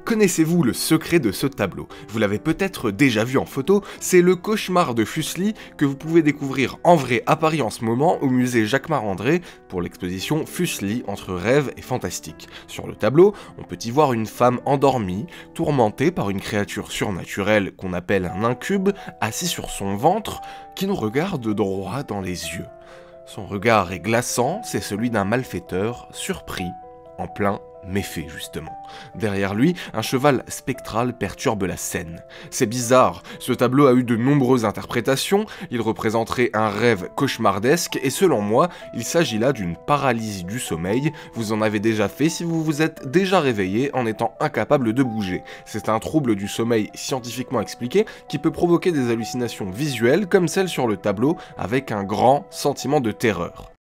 Connaissez-vous le secret de ce tableau? Vous l'avez peut-être déjà vu en photo, c'est le cauchemar de Fuseli que vous pouvez découvrir en vrai à Paris en ce moment au musée Jacquemart-André pour l'exposition Fuseli entre rêve et fantastique. Sur le tableau, on peut y voir une femme endormie, tourmentée par une créature surnaturelle qu'on appelle un incube, assis sur son ventre, qui nous regarde droit dans les yeux. Son regard est glaçant, c'est celui d'un malfaiteur surpris, en plein méfait justement. Derrière lui, un cheval spectral perturbe la scène. C'est bizarre, ce tableau a eu de nombreuses interprétations, il représenterait un rêve cauchemardesque et selon moi, il s'agit là d'une paralysie du sommeil, vous en avez déjà fait si vous vous êtes déjà réveillé en étant incapable de bouger. C'est un trouble du sommeil scientifiquement expliqué qui peut provoquer des hallucinations visuelles comme celle sur le tableau avec un grand sentiment de terreur.